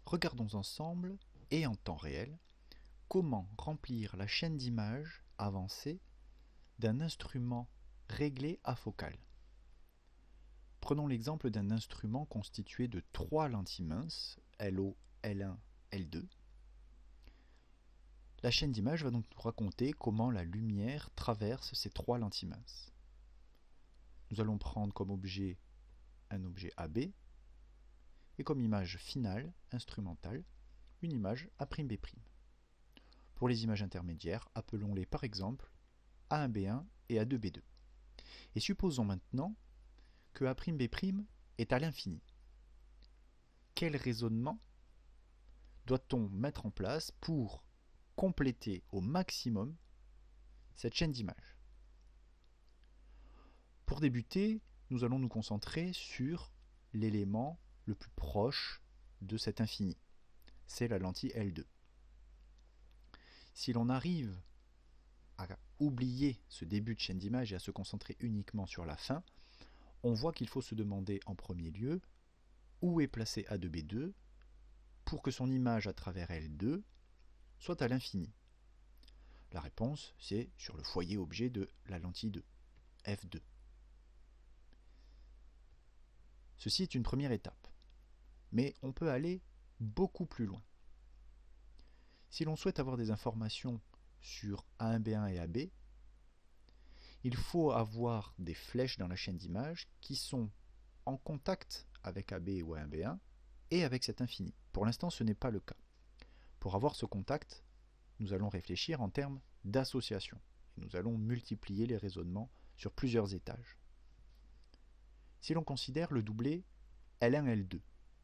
Regardons ensemble, et en temps réel, comment remplir la chaîne d'images avancée d'un instrument réglé à focale. Prenons l'exemple d'un instrument constitué de 3 lentilles minces, LO, L1, L2. La chaîne d'images va donc nous raconter comment la lumière traverse ces 3 lentilles minces. Nous allons prendre comme objet un objet AB et comme image finale, instrumentale, une image A'B'. Pour les images intermédiaires, appelons-les par exemple A1B1 et A2B2. Et supposons maintenant que A'B' est à l'infini. Quel raisonnement doit-on mettre en place pour compléter au maximum cette chaîne d'images? Pour débuter, nous allons nous concentrer sur l'élément le plus proche de cet infini. C'est la lentille L2. Si l'on arrive à oublier ce début de chaîne d'images et à se concentrer uniquement sur la fin, on voit qu'il faut se demander en premier lieu où est placé A2B2 pour que son image à travers L2 soit à l'infini. La réponse, c'est sur le foyer objet de la lentille 2, F2. Ceci est une première étape, mais on peut aller beaucoup plus loin. Si l'on souhaite avoir des informations sur A1B1 et AB, il faut avoir des flèches dans la chaîne d'images qui sont en contact avec AB ou A1B1 et avec cet infini. Pour l'instant, ce n'est pas le cas. Pour avoir ce contact, nous allons réfléchir en termes d'association. Nous allons multiplier les raisonnements sur plusieurs étages. Si l'on considère le doublet L1-L2,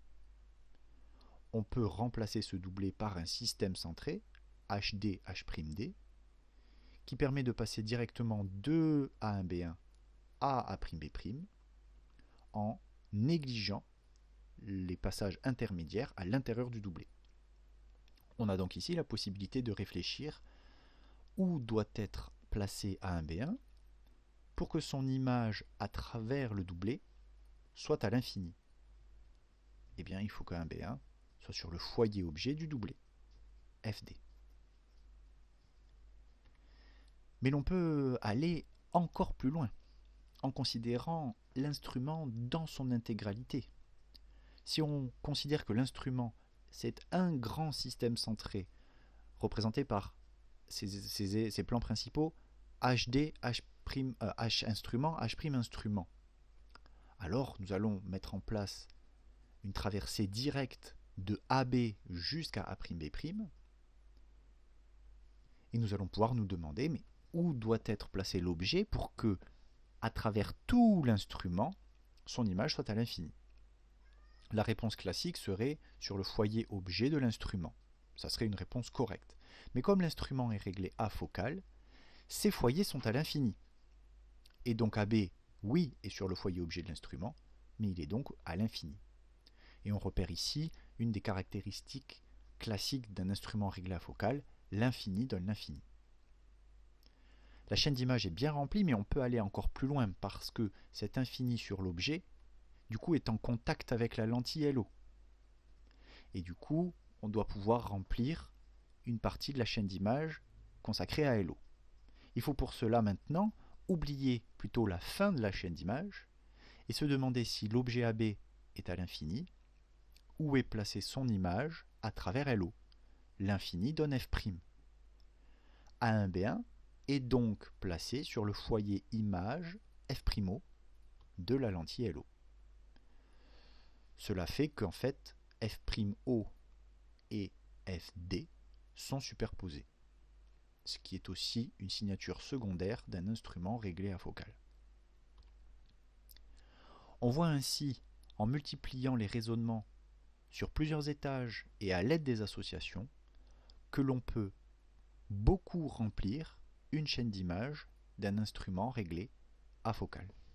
on peut remplacer ce doublet par un système centré, HD', qui permet de passer directement de A1B1 à A'B' en négligeant les passages intermédiaires à l'intérieur du doublet. On a donc ici la possibilité de réfléchir où doit être placé A1B1 pour que son image à travers le doublet soit à l'infini. Eh bien, il faut que A1B1 soit sur le foyer objet du doublet, FD. Mais l'on peut aller encore plus loin, en considérant l'instrument dans son intégralité. Si on considère que l'instrument, c'est un grand système centré, représenté par ses plans principaux, HD, H instrument, H' instrument, alors nous allons mettre en place une traversée directe de AB jusqu'à A'B', et nous allons pouvoir nous demander, mais où doit être placé l'objet pour que, à travers tout l'instrument, son image soit à l'infini? La réponse classique serait sur le foyer objet de l'instrument. Ça serait une réponse correcte. Mais comme l'instrument est réglé à focale, ces foyers sont à l'infini. Et donc AB, oui, est sur le foyer objet de l'instrument, mais il est donc à l'infini. Et on repère ici une des caractéristiques classiques d'un instrument réglé à focale, l'infini donne l'infini. La chaîne d'images est bien remplie, mais on peut aller encore plus loin parce que cet infini sur l'objet, du coup, est en contact avec la lentille LO. Et du coup, on doit pouvoir remplir une partie de la chaîne d'images consacrée à LO. Il faut pour cela maintenant oublier plutôt la fin de la chaîne d'images et se demander si l'objet AB est à l'infini, où est placée son image à travers LO. L'infini donne F'. A1B1 est donc placé sur le foyer image F'O de la lentille LO. Cela fait qu'en fait, F'O et Fd sont superposés, ce qui est aussi une signature secondaire d'un instrument réglé à focale. On voit ainsi, en multipliant les raisonnements sur plusieurs étages et à l'aide des associations, que l'on peut beaucoup remplir une chaîne d'images d'un instrument réglé à focale.